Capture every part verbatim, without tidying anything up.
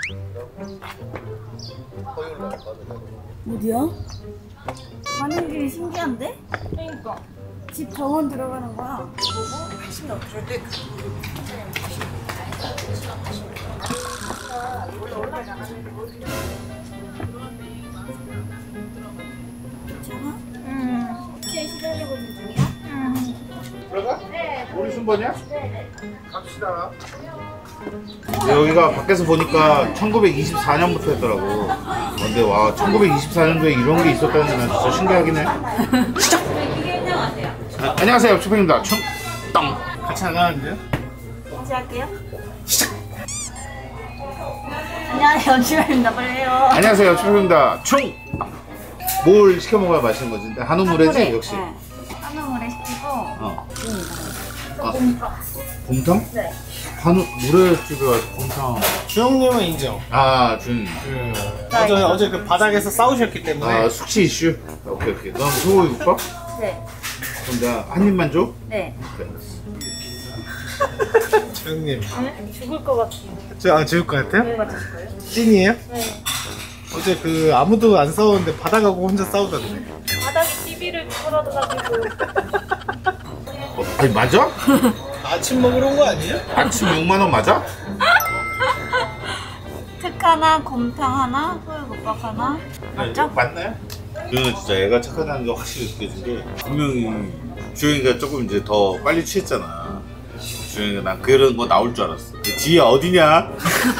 어디야? 가는 길이 신기한데? 그러니까 집 정원 들어가는 거야. 보고 관심이 없을 때 괜찮아? 응. 혹시 시달리고 있는 중이야? 응. 들어가? 네. 우리 순번이야? 네네. 갑시다. 여기가 밖에서 보니까 천구백이십사 년부터 했더라고. 근데 와, 천구백이십사 년도에 이런 게 있었다는 게 난 진짜 신기하긴 해. 아, 안녕하세요, 초평입니다. 충, 땅. 같이 나가는데요? 다시 할게요. 안녕하세요, 연주입니다. 빨리 해요. 안녕하세요, 초평입니다. 충. 뭘 시켜 먹어야 맛있는 거지? 근데 한우 물회지 한우래. 역시. 네. 한우 물회 시키고. 어. 아, 곰탕? 네. 한우 물회집에 와서 곰탕. 주영님은 인정. 아, 준. 그 어제 어제 그 바닥에서 싸우셨기 때문에. 아, 숙취 이슈. 오케이 오케이. 넌 소고기 국밥? 네. 그럼 내가 한 입만 줘? 네. 오케이. 주영님. 네? 죽을 것 같아요. 저 아, 죽을 것 같아요? 왜 맞으실 거예요? 찐이에요? 네. 어제 그 아무도 안 싸웠는데 바닥하고 혼자 싸우던데. 바닥에 티비를 걸어가지고 어, 아니 맞아? 아침 먹으러 온 거 아니에요? 아침 육만 원 맞아? 특 하나, 곰탕 하나, 소율국밥 하나. 맞죠? 맞나요? 주영이가 진짜 애가 착하다는 게 확실히 느껴진 게 분명히 주영이가 조금 이제 더 빨리 취했잖아. 주영이가 난 그런 거 나올 줄 알았어. 지희야 어디냐?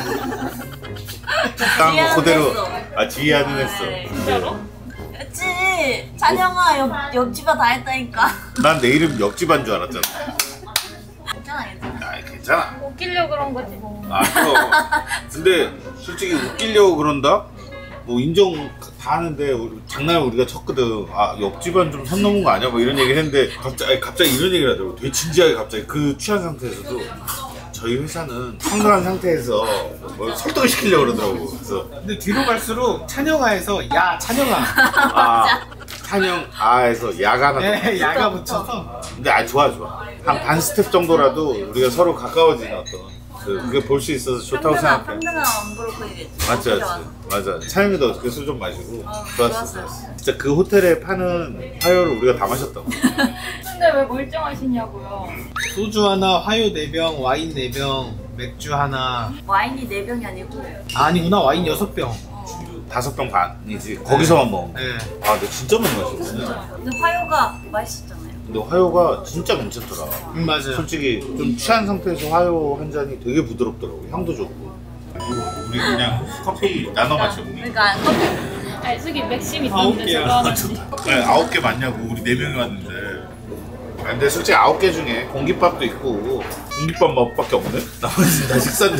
딱 그대로. 아 지희야는 했어. 진짜로? 그치. 찬영아, 옆, 옆집에 다 했다니까. 난 내 이름 옆집안 줄 알았잖아. 괜찮아, 괜찮아. 아 괜찮아. 웃기려고 그런 거지 뭐. 아 그거. 근데 솔직히 웃기려고 그런다? 뭐 인정 다 하는데 우리 장난을 우리가 쳤거든. 아 옆집안 좀 선 넘은 거 아니야? 뭐 이런 얘기를 했는데 갑자기 갑자기 이런 얘기를 하더라고. 되게 진지하게 갑자기 그 취한 상태에서도 저희 회사는 평등한 상태에서 뭐 설득을 시키려고 그러더라고. 그래서 근데 뒤로 갈수록 찬영아에서 야 찬영아. 아 찬영 아에서 야가 나. 네, 야가 붙여서. 근데 아 좋아 좋아. 한 반 스텝 정도라도 우리가 서로 가까워지는 어떤 그, 그게 볼 수 있어서 좋다고 평등한, 생각해. 평등한 엄브로 보이겠지. 맞지 맞지 맞아. 차영이도 어떻게 술 좀 마시고 어, 좋았어. 좋았어요. 진짜 그 호텔에 파는 화요를 우리가 다 마셨다고. 근데 왜 멀쩡하시냐고요. 소주 하나, 화요 네 병, 와인 네 병, 맥주 하나. 와인이 네 병이 아니고. 아니구나, 와인 여섯 병. 다섯 병 반이지. 거기서만 먹은 거. 네. 아 근데 진짜 많이 마셨네. 근데 화요가 맛있었잖아요. 근데 화요가 진짜 괜찮더라. 음, 맞아요. 솔직히 좀 취한 상태에서 화요 한 잔이 되게 부드럽더라고. 향도 좋고. 우리 그냥 커피 나눠 마셔. 우리. 그러니까 커피. 아니 숙이 맥심 아홉 있던데 개야. 제가 하는 네, 아홉 개 맞냐고. 우리 네 명이 왔는데. 아, 근데 솔직히 아홉 개 중에 공깃밥도 있고 공깃밥 맛밖에 없네. 나머지 다 식사인데.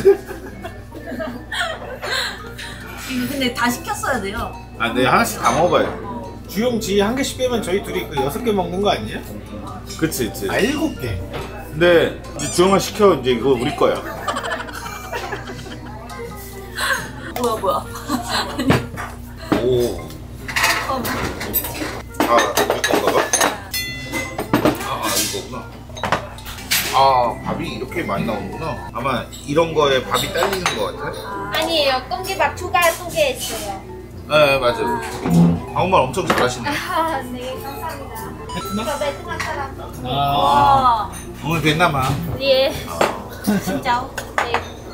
근데 다 시켰어야 돼요. 아, 근데 하나씩 다 먹어봐요. 주영 지 한 개씩 빼면 저희 둘이 그 여섯 개 먹는 거 아니에요? 그치, 그치. 아, 일곱 개. 근데 이제 주영아 시켜. 이제 이거 우리 거야. 뭐야 뭐야. 오. 아, 우리 건가 봐? 아, 이거구나. 아, 밥이 이렇게 많이 나오는구나. 아마 이런 거에 밥이 딸리는 거 같아. 아니에요. 꽁지밥 추가 소개했어요. 네, 맞아요. 한국말 엄청 잘하시네. 아, 네, 감사합니다. 베트남? 저 베트남 사람. 아, 와. 오늘 베트남아. 예. 진짜. 네.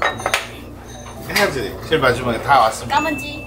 해야지. 제일 마지막에 다 왔습니다. 까만지.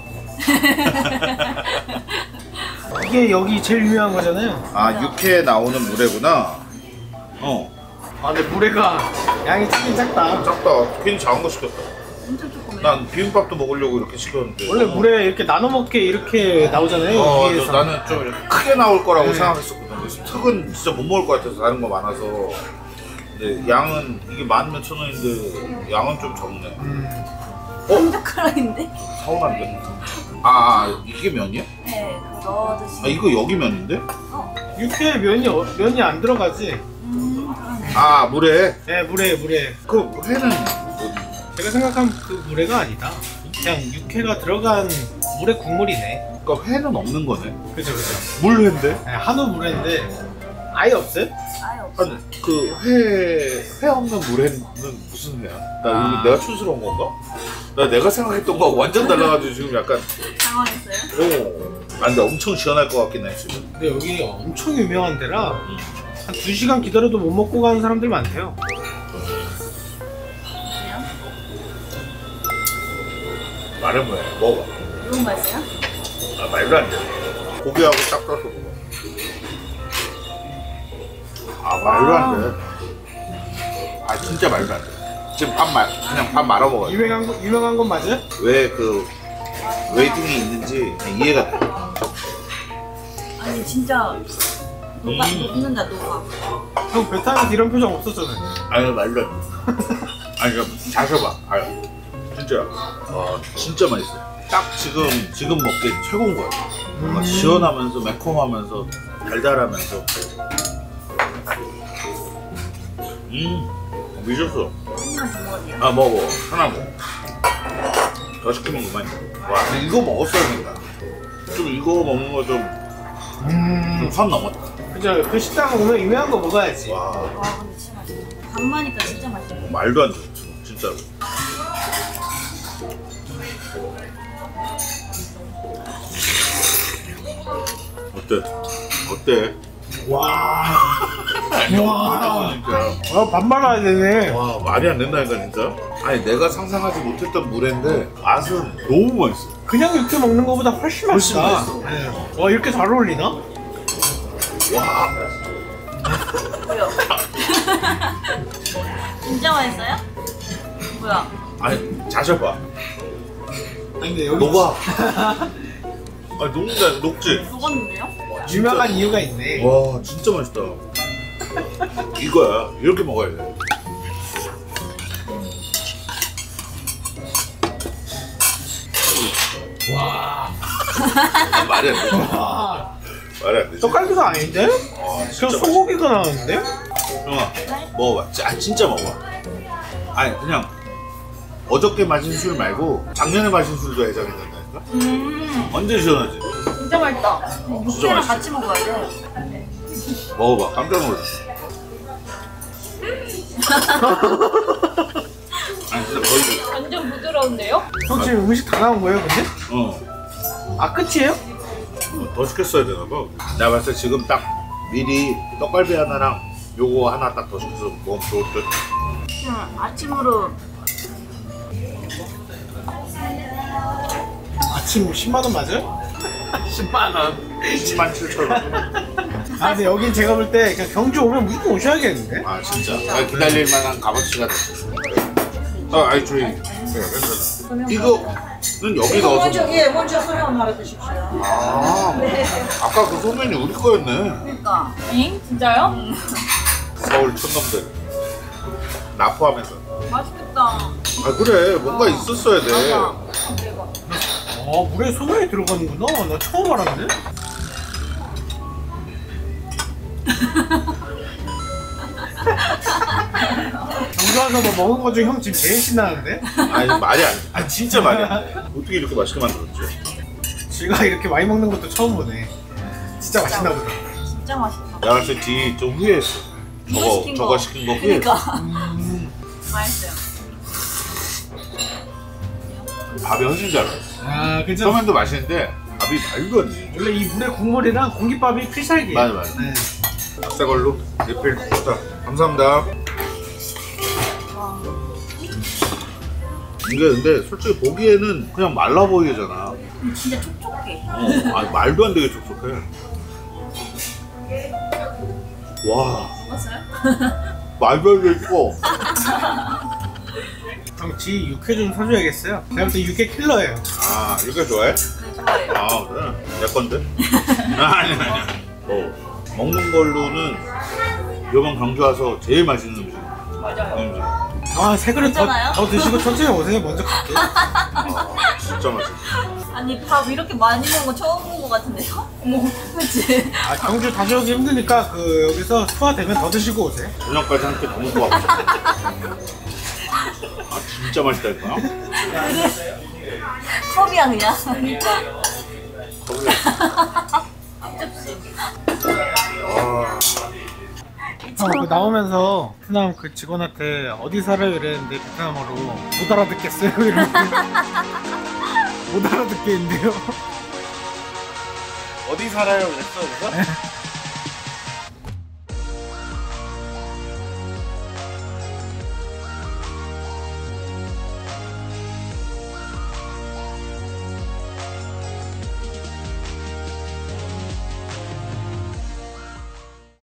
이게 여기 제일 유명한 거잖아요. 아, 육회에 나오는 물회구나. 어. 아, 근데 물회가 양이 작긴 작다. 작다. 괜히 작은 거 시켰다. 엄청 조그매. 난 비빔밥도 먹으려고 이렇게 시켰는데. 원래 물회 이렇게 나눠 먹게 이렇게 나오잖아요. 어, 위에서. 저, 나는 좀 이렇게 크게 나올 거라고 네. 생각했었거든. 그래서 특은 진짜 못 먹을 것 같아서 다른 거 많아서. 근데 양은 이게 만 몇천 원인데 양은 좀 적네. 음. 한 젓가락인데? 서운한데? 아, 아 이게 면이야? 네, 그거 넣어 드시면. 아 이거 여기 면인데? 어. 육회에 면이 어- 면이 안 들어가지. 음, 그러네. 아 물에 네, 물회 물회. 그 회는 뭐, 제가 생각한 그 물회가 아니다. 그냥 육회가 들어간 물회 국물이네. 그러니까 회는 없는 거네. 그죠 그죠. 물회인데? 네, 한우 물회인데 아예 없어요? 아예 없어. 아니 그회회 없는 물회는 무슨 회야? 나 아. 이거 내가 촌스러운 건가? 나 내가 생각했던 거 완전 달라가지고 지금 약간 당황했어요? 오. 아 근데 엄청 시원할 것 같긴 해 지금. 근데 여기 엄청 유명한 데라 한 두 시간 기다려도 못 먹고 가는 사람들 많대요. 말은 뭐야? 먹어봐. 너무 맛있어요? 아 말도 안 돼. 고기하고 딱 떠서 먹어. 아 말도 안 돼. 아 진짜 말도 안 돼. 지금 밥 말, 그냥 밥 말아 먹어요. 유명한 거, 유명한 건 맞아요? 왜 그 웨이팅이 있는지 이해가 돼. 아니 진짜 녹아, 음. 녹는다 녹아. 형 베트남에서 이런 표정 없었잖아요. 아니 말도 안 돼. 아니 그럼 자셔봐. 아 진짜. 아 진짜 맛있어. 딱 지금 지금 먹기 최고인 거야. 뭔가 음. 시원하면서 매콤하면서 달달하면서. 음 미쳤어. 하나만 더 먹어도 돼요? 아 먹어. 하나 먹어. 더 시키면 그만. 와 근데 이거 먹었어야 된다. 좀 이거 먹는 거 좀 좀 선 음. 넘었다. 그죠? 그 식당 오면 유명한 거 먹어야지. 와 와 근데 진짜 맛있다. 밥만이니까 진짜 맛있어. 말도 안 돼. 진짜로. 어때? 어때? 와. 와 진짜. 아, 밥 말아야 되네. 와 말이 안 된다니까 진짜. 아니 내가 상상하지 못했던 물회인데 맛은 너무 맛있어. 그냥 이렇게 먹는 거보다 훨씬 훨씬 맛있다. 맛있어. 네. 와, 이렇게 잘 어울리나? 와. 뭐야? 진짜 맛있어요? 뭐야? 아니 자셔봐. 아니, 근데 여기 녹아. 아 녹는다 녹지. 녹았는데요? 유명한 이유가 있네. 와 진짜 맛있다. 이거야. 이렇게 먹어야 돼. 와. 아, 말이 안 돼. 와. 말이 안 돼. 떡갈비가 아닌데? 아 진짜 그냥 맛있어. 소고기가 나오는데? 형아 먹어봐. 아 진짜 먹어봐. 아니 그냥 어저께 마신 술 말고 작년에 마신 술도 해장이 된다니까. 음 완전 시원하지. 진짜 맛있다. 진짜 육회랑 맛있어. 같이 먹어야 돼. 먹어봐. 깜짝 놀랐어. 아니 진짜 거의 완전 부드러운데요? 형 지금 음식 다 나온 거예요, 근데? 어. 아, 끝이에요? 어, 더 시켰어야 되나 봐. 내가 봤을 때 지금 딱 미리 떡갈비 하나랑 요거 하나 딱 더 시켜서 먹으면 좋을 듯. 그냥 아침으로 아침 십만 원 맞아요? 십만 원. 십만 칠천 원. 아, 근데 여긴 제가 볼 때 그냥 경주 오면 무조건 오셔야겠는데? 아 진짜. 아, 기다릴 만한 값어치가 됐어. 아 아이 저희 네, 괜찮아. 이거는 여기 넣어서. 먼저 예 먼저 설명 말해주십시오. 아 아까 그 소면이 우리 거였네. 그러니까 잉? 진짜요? 서울 촌놈들. 나 포함해서. 맛있겠다. 아 그래 뭔가 있었어야 돼. 맞아. 아, 물에 소면이 들어가는구나. 나 처음 알았네. 경주 와서 뭐 먹은 거 중에 형 지금 제일 신나는데? 아니 말이 안. 아 진짜 말이 안 돼. 어떻게 이렇게 맛있게 만들었지? 지가 이렇게 많이 먹는 것도 처음 보네. 진짜 맛있나 보다. 진짜 맛있다. 내가 봤을 때 뒤 좀 후회했어. 이거 저거 시킨 저거 거. 시킨 거 후회했어. 그러니까 음. 맛있어요. 밥이 훨씬 잘 나왔어. 아, 그죠? 소면도 맛있는데 밥이 말도 안 돼. 원래 이 물에 국물이랑 공깃밥이 필살기예요. 맞아, 맞아. 네. 새 걸로 리필. 자, 감사합니다. 이게 근데 솔직히 보기에는 그냥 말라 보이잖아. 근데 진짜 촉촉해. 어, 아 말도 안 되게 촉촉해. 와, 먹었어요? 말도 안 되게 커. 형, 지 육회 좀 사줘야겠어요. 제가 볼 때 육회 킬러예요. 아, 이렇게 좋아해? 네 좋아해요. 아, 그래? 내 건데? 아니, 아니, 아니. 어, 먹는 걸로는 이번 경주 와서 제일 맛있는 음식. 맞아요. 음식. 아, 세 그릇 더, 괜찮아요? 더 드시고 천천히 오세요. 먼저 갈게요. 아, 진짜 맛있어. 아니 밥 이렇게 많이 먹은 거 처음 본 거 같은데요? 어머 그치? 아, 경주 다시 오기 힘드니까 그 여기서 소화되면 더 드시고 오세요. 저녁까지 한 끼 더 먹고 가고 싶어. 아, 진짜 맛있다니까? 컵이야 그냥. 거기에. 앞접시. 와. 이 그 나오면서 베트남 그 직원한테 어디 살아요 이랬는데 베트남어로 못 알아듣겠어요 이러고 못 알아듣겠는데요. 어디 살아요 그랬어 그래서?